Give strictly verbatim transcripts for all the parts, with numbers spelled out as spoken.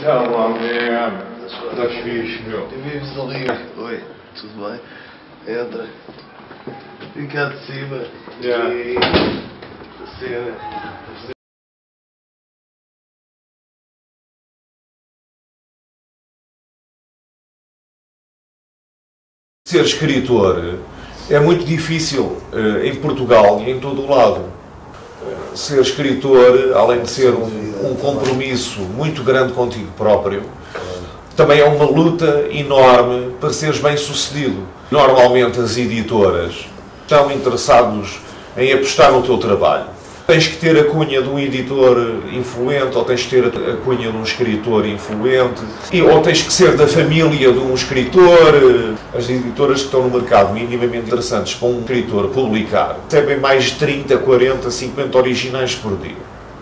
Então, lá, é... Estás fixe, meu. Eu vives ali. Oi, tudo bem? Entra. Vem cá de cima. Yeah. E... a cena. Ser escritor é muito difícil uh, em Portugal e em todo o lado. Uh, ser escritor, além de ser um, um compromisso muito grande contigo próprio, também é uma luta enorme para seres bem-sucedido. Normalmente as editoras estão interessadas em apostar no teu trabalho. Tens que ter a cunha de um editor influente, ou tens que ter a cunha de um escritor influente, e, ou tens que ser da família de um escritor. As editoras que estão no mercado minimamente interessantes para um escritor publicar recebem mais de trinta, quarenta, cinquenta originais por dia.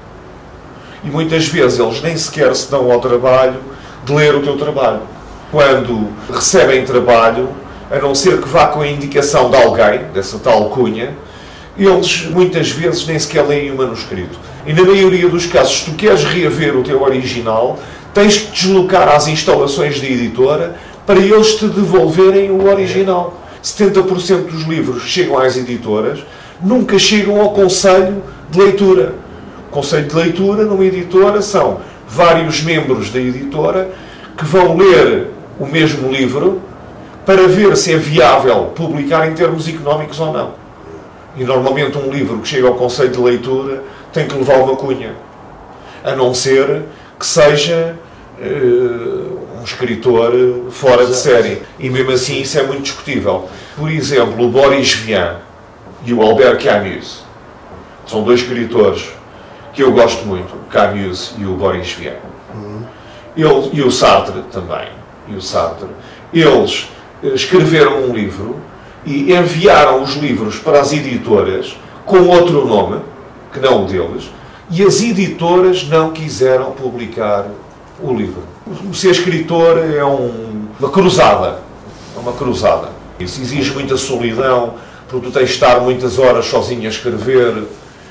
E muitas vezes eles nem sequer se dão ao trabalho de ler o teu trabalho. Quando recebem trabalho, a não ser que vá com a indicação de alguém, dessa tal cunha, eles muitas vezes nem sequer leem o manuscrito. E na maioria dos casos, se tu queres reaver o teu original, tens que te deslocar às instalações da editora para eles te devolverem o original. setenta por cento dos livros que chegam às editoras nunca chegam ao conselho de leitura. O conselho de leitura numa editora são vários membros da editora que vão ler o mesmo livro para ver se é viável publicar em termos económicos ou não. E normalmente um livro que chega ao conselho de leitura tem que levar uma cunha. A não ser que seja uh, um escritor fora de série. E mesmo assim isso é muito discutível. Por exemplo, o Boris Vian e o Albert Camus são dois escritores que eu gosto muito, o Camus e o Boris Vian. Uhum. Ele, e o Sartre também. E o Sartre. Eles escreveram um livro e enviaram os livros para as editoras com outro nome, que não o deles, e as editoras não quiseram publicar o livro. O ser escritor é um, uma cruzada. É uma cruzada. Isso exige muita solidão, porque tu tens de estar muitas horas sozinho a escrever.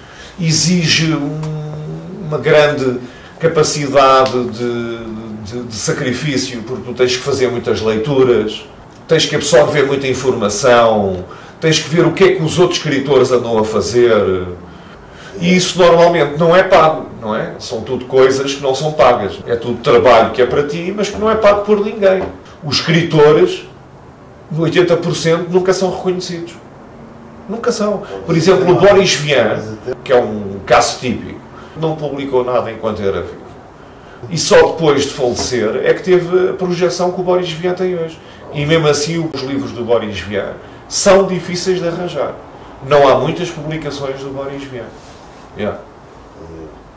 Exige um, uma grande capacidade de, de, de sacrifício, porque tu tens que fazer muitas leituras. Tens que absorver muita informação, tens que ver o que é que os outros escritores andam a fazer. E isso normalmente não é pago, não é? São tudo coisas que não são pagas. É tudo trabalho que é para ti, mas que não é pago por ninguém. Os escritores, oitenta por cento, nunca são reconhecidos. Nunca são. Por exemplo, o Boris Vian, que é um caso típico, não publicou nada enquanto era vivo. E só depois de falecer é que teve a projeção que o Boris Vian tem hoje. E mesmo assim os livros do Boris Vian são difíceis de arranjar. Não há muitas publicações do Boris Vian. Yeah.